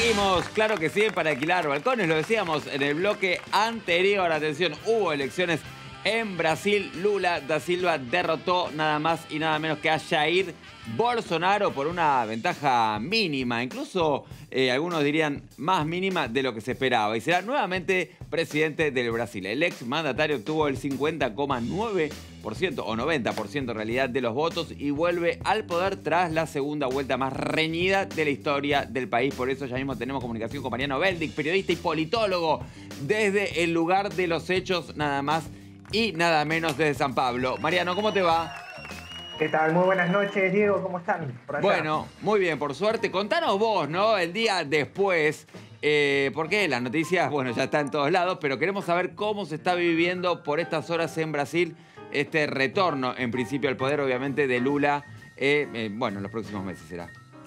Seguimos, claro que sí, para alquilar balcones. Lo decíamos en el bloque anterior. Atención, hubo elecciones en Brasil. Lula da Silva derrotó nada más y nada menos que a Jair Bolsonaro por una ventaja mínima. Incluso algunos dirían más mínima de lo que se esperaba. Y será nuevamente presidente del Brasil. El ex mandatario obtuvo el 50,9% o 90% en realidad de los votos y vuelve al poder tras la segunda vuelta más reñida de la historia del país. Por eso ya mismo tenemos comunicación con Mariano Beldic, periodista y politólogo desde el lugar de los hechos, nada más y nada menos desde San Pablo. Mariano, ¿cómo te va? ¿Qué tal? Muy buenas noches, Diego. ¿Cómo están por allá? Bueno, muy bien, por suerte. Contanos vos, ¿no? El día después, porque las noticias, bueno, ya están en todos lados, pero queremos saber cómo se está viviendo por estas horas en Brasil este retorno, en principio, al poder, obviamente, de Lula, bueno, en los próximos meses será.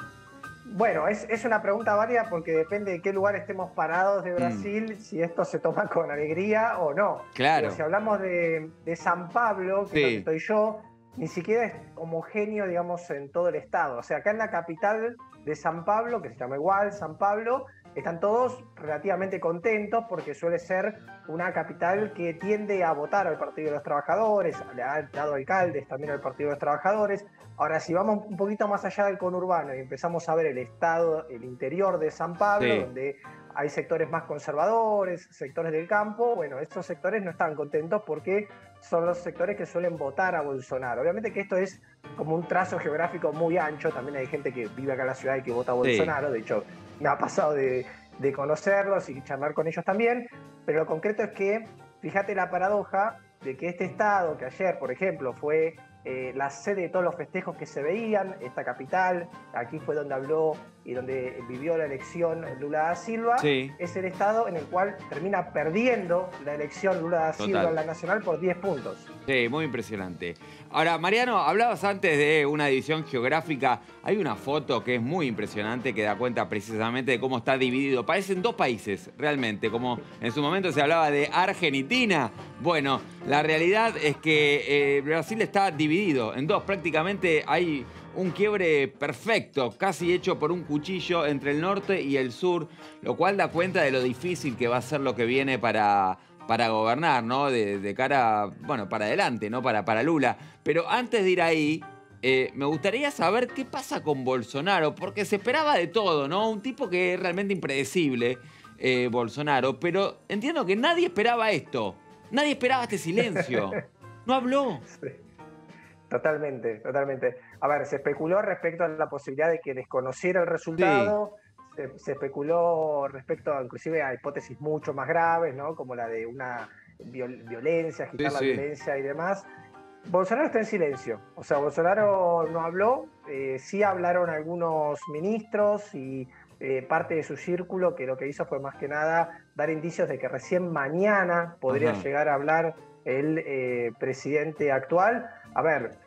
Bueno, es una pregunta válida porque depende de qué lugar estemos parados de Brasil, si esto se toma con alegría o no. Claro. Pero si hablamos de San Pablo, que es donde estoy yo, ni siquiera es homogéneo, digamos, en todo el estado. O sea, acá en la capital de San Pablo, que se llama igual San Pablo, están todos relativamente contentos porque suele ser una capital que tiende a votar al Partido de los Trabajadores, le ha dado alcaldes también al Partido de los Trabajadores. Ahora, si vamos un poquito más allá del conurbano y empezamos a ver el estado, el interior de San Pablo, donde hay sectores más conservadores, sectores del campo, bueno, estos sectores no están contentos porque son los sectores que suelen votar a Bolsonaro. Obviamente que esto es como un trazo geográfico muy ancho, también hay gente que vive acá en la ciudad y que vota a Bolsonaro, de hecho me ha pasado de conocerlos y charlar con ellos también, pero lo concreto es que, fíjate la paradoja de que este estado, que ayer, por ejemplo, fue la sede de todos los festejos que se veían, esta capital, aquí fue donde habló y donde vivió la elección Lula da Silva, es el estado en el cual termina perdiendo la elección Lula da Silva en la nacional por 10 puntos. Sí, muy impresionante. Ahora, Mariano, hablabas antes de una división geográfica. Hay una foto que es muy impresionante que da cuenta precisamente de cómo está dividido. Parecen dos países, realmente, como en su momento se hablaba de Argentina. Bueno, la realidad es que Brasil está dividido en dos. Prácticamente hay un quiebre perfecto, casi hecho por un cuchillo entre el norte y el sur, lo cual da cuenta de lo difícil que va a ser lo que viene para gobernar, ¿no? De cara, bueno, para adelante, ¿no? Para Lula. Pero antes de ir ahí, me gustaría saber qué pasa con Bolsonaro, porque se esperaba de todo, ¿no? Un tipo que es realmente impredecible, Bolsonaro, pero entiendo que nadie esperaba esto. Nadie esperaba este silencio. No habló. Sí. Totalmente, totalmente. A ver, se especuló respecto a la posibilidad de que desconociera el resultado, se especuló respecto a, inclusive a hipótesis mucho más graves, ¿no? Como la de una violencia, agitar la violencia y demás. Bolsonaro está en silencio, o sea, Bolsonaro no habló, sí hablaron algunos ministros y parte de su círculo, que lo que hizo fue más que nada dar indicios de que recién mañana podría llegar a hablar el presidente actual. A ver,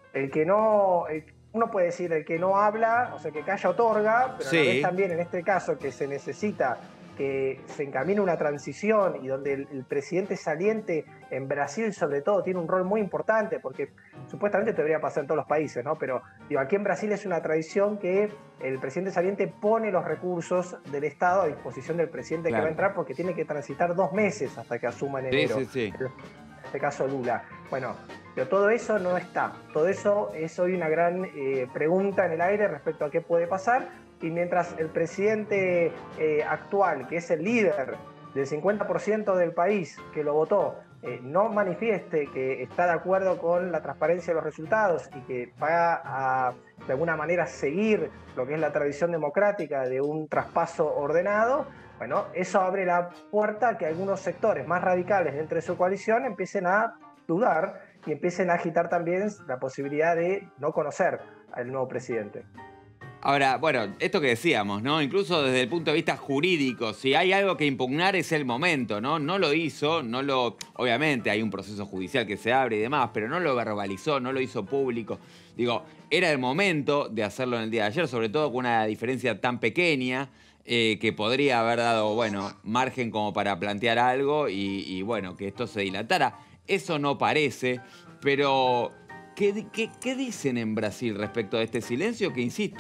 uno puede decir el que no habla, o sea, que calla otorga, pero a la vez también en este caso que se necesita que se encamine una transición y donde el presidente saliente en Brasil sobre todo tiene un rol muy importante, porque supuestamente debería pasar en todos los países, ¿no? Pero digo, aquí en Brasil es una tradición que el presidente saliente pone los recursos del Estado a disposición del presidente que va a entrar, porque tiene que transitar 2 meses hasta que asuma en enero. En este caso Lula. Bueno, pero todo eso no está. Todo eso es hoy una gran pregunta en el aire respecto a qué puede pasar. Y mientras el presidente actual, que es el líder del 50% del país que lo votó, no manifieste que está de acuerdo con la transparencia de los resultados y que va a, de alguna manera, seguir lo que es la tradición democrática de un traspaso ordenado, bueno, eso abre la puerta a que algunos sectores más radicales dentro de su coalición empiecen a dudar y empiecen a agitar también la posibilidad de no conocer al nuevo presidente. Ahora, bueno, esto que decíamos, ¿no? Incluso desde el punto de vista jurídico, si hay algo que impugnar es el momento, ¿no? No lo hizo, obviamente hay un proceso judicial que se abre y demás, pero no lo verbalizó, no lo hizo público. Digo, era el momento de hacerlo en el día de ayer, sobre todo con una diferencia tan pequeña, que podría haber dado, bueno, margen como para plantear algo y bueno, que esto se dilatara. Eso no parece, pero ¿qué dicen en Brasil respecto a este silencio? Que, insisto,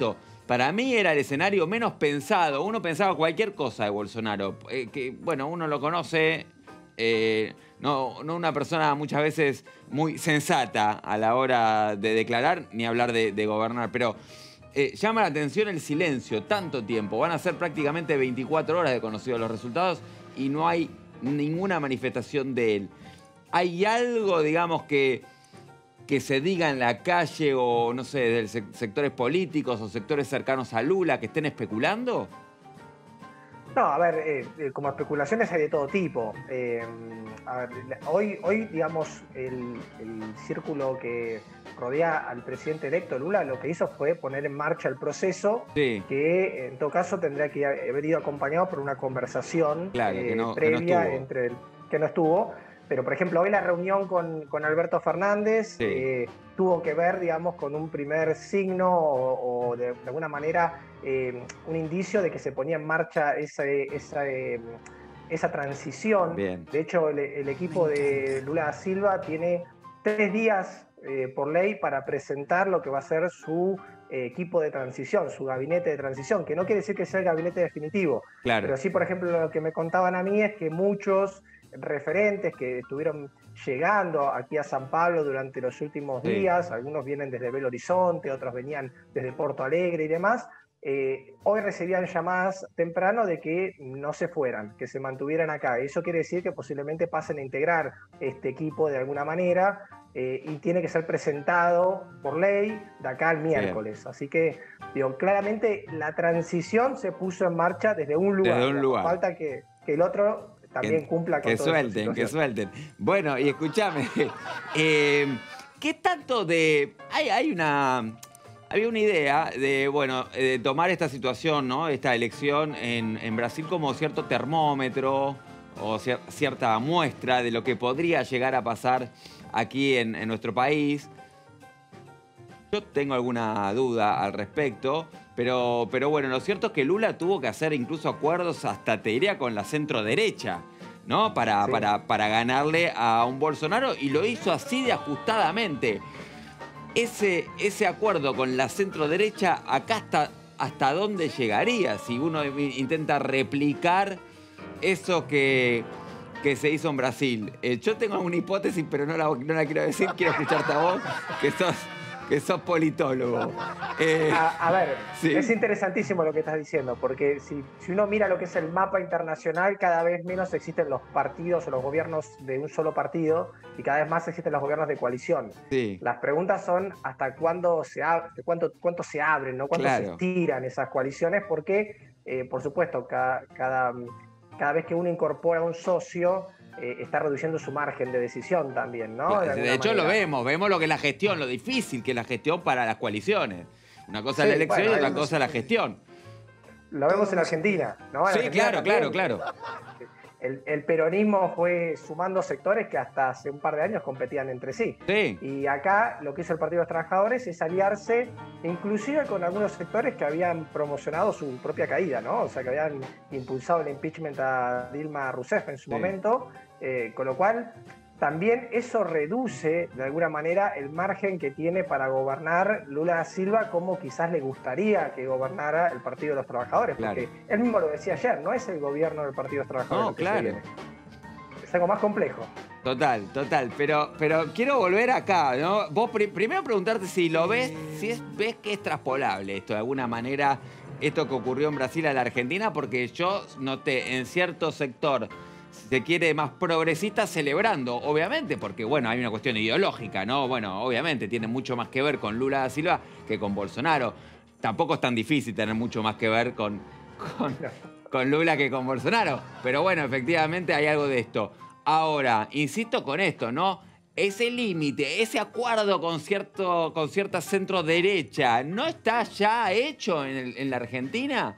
para mí era el escenario menos pensado. Uno pensaba cualquier cosa de Bolsonaro. Que, bueno, uno lo conoce, no una persona muchas veces muy sensata a la hora de declarar ni hablar de gobernar, pero llama la atención el silencio, tanto tiempo. Van a ser prácticamente 24 horas de conocidos los resultados y no hay ninguna manifestación de él. ¿Hay algo, digamos, que se diga en la calle o, no sé, de sectores políticos o sectores cercanos a Lula que estén especulando? No, a ver, como especulaciones hay de todo tipo. A ver, hoy digamos, el círculo que rodea al presidente electo Lula lo que hizo fue poner en marcha el proceso, Sí. que en todo caso tendría que haber ido acompañado por una conversación Claro, previa que no estuvo. entre que no estuvo. Pero, por ejemplo, hoy la reunión con Alberto Fernández Sí. tuvo que ver, digamos, con un primer signo o de alguna manera un indicio de que se ponía en marcha esa transición. Bien. De hecho, el equipo de Lula da Silva tiene 3 días por ley para presentar lo que va a ser su equipo de transición, su gabinete de transición, que no quiere decir que sea el gabinete definitivo. Claro. Pero sí, por ejemplo, lo que me contaban a mí es que muchos referentes que estuvieron llegando aquí a San Pablo durante los últimos días, algunos vienen desde Belo Horizonte, otros venían desde Porto Alegre y demás, hoy recibían llamadas temprano de que no se fueran, que se mantuvieran acá. Eso quiere decir que posiblemente pasen a integrar este equipo de alguna manera y tiene que ser presentado por ley de acá al miércoles. Bien. Así que, digo, claramente la transición se puso en marcha desde un lugar. Desde un lugar. Falta que el otro también cumpla con todo eso. Que suelten. Bueno, y escúchame, ¿qué tanto de...? Había una idea de, bueno, de tomar esta situación, ¿no? Esta elección en Brasil como cierto termómetro o cierta muestra de lo que podría llegar a pasar aquí en nuestro país. Yo tengo alguna duda al respecto, pero bueno, lo cierto es que Lula tuvo que hacer incluso acuerdos hasta, te diría, con la centro-derecha, ¿no? Para ganarle a un Bolsonaro, y lo hizo así de ajustadamente. Ese acuerdo con la centro-derecha, acá hasta dónde llegaría si uno intenta replicar eso que se hizo en Brasil. Yo tengo una hipótesis, pero no la quiero decir. Quiero escucharte a vos, que sos politólogo. A ver, sí. Es interesantísimo lo que estás diciendo, porque si uno mira lo que es el mapa internacional, cada vez menos existen los partidos o los gobiernos de un solo partido y cada vez más existen los gobiernos de coalición. Sí. Las preguntas son hasta cuándo cuánto se abren, ¿no? Cuánto se estiran esas coaliciones, porque, por supuesto, cada vez que uno incorpora un socio, está reduciendo su margen de decisión también, ¿no? De hecho, lo vemos lo que es la gestión, lo difícil que es la gestión para las coaliciones. Una cosa es la elección y otra cosa es la gestión. Lo vemos en Argentina, ¿no? Sí, claro. El peronismo fue sumando sectores que hasta hace un par de años competían entre sí. Y acá lo que hizo el Partido de los Trabajadores es aliarse inclusive con algunos sectores que habían promocionado su propia caída, ¿no? O sea, que habían impulsado el impeachment a Dilma Rousseff en su momento, con lo cual también eso reduce de alguna manera el margen que tiene para gobernar Lula da Silva como quizás le gustaría que gobernara el Partido de los Trabajadores, porque él mismo lo decía ayer, no es el gobierno del Partido de los Trabajadores. No, claro. Es algo más complejo. Total. Pero quiero volver acá, ¿no? Vos primero preguntarte si lo ves, ves que es traspolable esto de alguna manera, esto que ocurrió en Brasil a la Argentina, porque yo noté en cierto sector, si se quiere, más progresista, celebrando, obviamente, porque, bueno, hay una cuestión ideológica, ¿no? Bueno, obviamente tiene mucho más que ver con Lula da Silva que con Bolsonaro. Tampoco es tan difícil tener mucho más que ver con Lula que con Bolsonaro. Pero bueno, efectivamente hay algo de esto. Ahora, insisto con esto, ¿no? Ese límite, ese acuerdo con cierta centro-derecha, ¿no está ya hecho en la Argentina?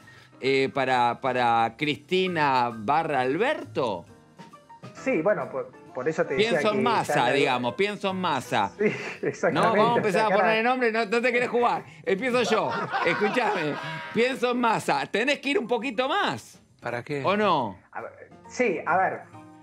Para Cristina /Alberto? Sí, bueno, por eso te decía pienso en Massa, digamos, pienso en Massa. Sí, exactamente. No, vamos a empezar a poner el nombre, no te querés jugar. Empiezo yo. Escuchame, pienso en Massa. ¿Tenés que ir un poquito más? ¿Para qué? ¿O no? Sí, a ver,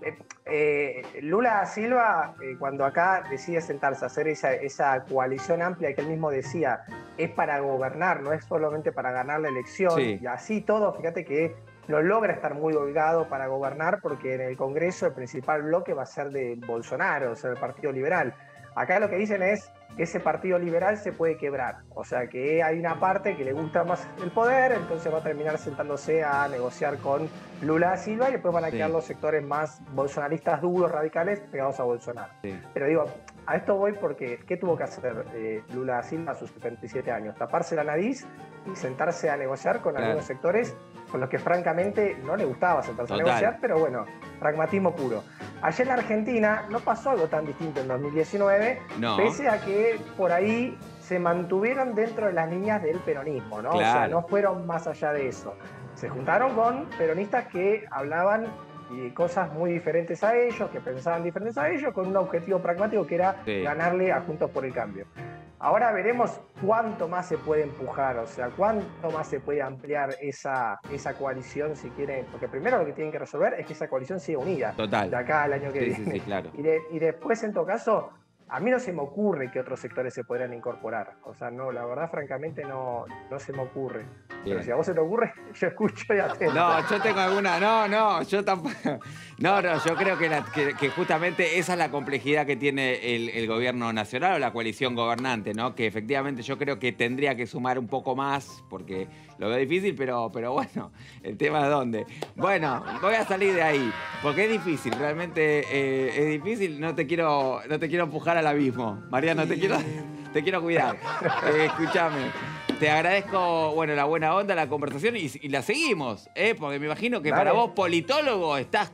Lula da Silva, cuando acá decide sentarse a hacer esa coalición amplia que él mismo decía, es para gobernar, no es solamente para ganar la elección, Sí. y así todo, fíjate que no logra estar muy holgado para gobernar porque en el Congreso el principal bloque va a ser de Bolsonaro, o sea, el Partido Liberal. Acá lo que dicen es que ese Partido Liberal se puede quebrar, o sea que hay una parte que le gusta más el poder, entonces va a terminar sentándose a negociar con Lula da Silva y después van a quedar los sectores más bolsonaristas duros, radicales, pegados a Bolsonaro. Sí. Pero digo, a esto voy porque ¿qué tuvo que hacer Lula da Silva a sus 77 años? Taparse la nariz y sentarse a negociar con algunos sectores con los que francamente no le gustaba sentarse a negociar, pero bueno, pragmatismo puro. Allá en la Argentina no pasó algo tan distinto en 2019, pese a que por ahí se mantuvieron dentro de las líneas del peronismo, ¿no? Claro. O sea, no fueron más allá de eso. Se juntaron con peronistas que hablaban cosas muy diferentes a ellos, que pensaban diferentes a ellos, con un objetivo pragmático que era ganarle a Juntos por el Cambio. Ahora veremos cuánto más se puede empujar, o sea, cuánto más se puede ampliar esa coalición si quieren, porque primero lo que tienen que resolver es que esa coalición siga unida. Total. De acá al año que viene. Sí, claro. Y después, en todo caso, a mí no se me ocurre que otros sectores se podrían incorporar. O sea, no, la verdad, francamente, no se me ocurre. Pero si a vos se te ocurre, yo escucho y atento. No, yo tengo alguna. Yo tampoco. No, yo creo que justamente esa es la complejidad que tiene el gobierno nacional o la coalición gobernante, ¿no? Que efectivamente yo creo que tendría que sumar un poco más, porque lo veo difícil, pero bueno, el tema es dónde. Bueno, voy a salir de ahí, porque es difícil, realmente es difícil. No te quiero empujar al abismo. Mariano, te quiero cuidar. Escúchame. Te agradezco, bueno, la buena onda, la conversación y la seguimos, porque me imagino que para vos, politólogo, estás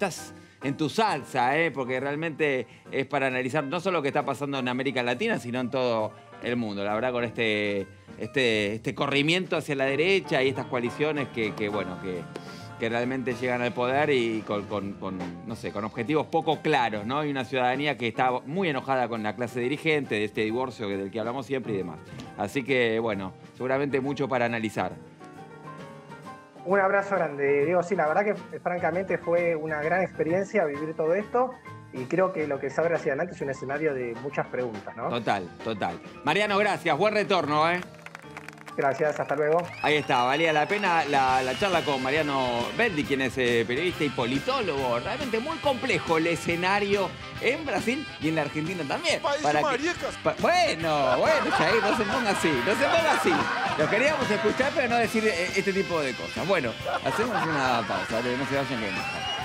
en tu salsa, porque realmente es para analizar no solo lo que está pasando en América Latina, sino en todo el mundo. La verdad, con este corrimiento hacia la derecha y estas coaliciones que realmente llegan al poder y no sé, con objetivos poco claros, ¿no? Y una ciudadanía que está muy enojada con la clase dirigente, de este divorcio del que hablamos siempre y demás. Así que, bueno, seguramente mucho para analizar. Un abrazo grande, Diego. Sí, la verdad que francamente fue una gran experiencia vivir todo esto y creo que lo que se abre hacia adelante es un escenario de muchas preguntas, ¿no? Total. Mariano, gracias. Buen retorno, Gracias, hasta luego. Ahí está, valía la pena la charla con Mariano Beldi, quien es periodista y politólogo. Realmente muy complejo el escenario en Brasil y en la Argentina también. Bueno, Jair, no se ponga así. Lo queríamos escuchar, pero no decir este tipo de cosas. Bueno, hacemos una pausa, no se vayan que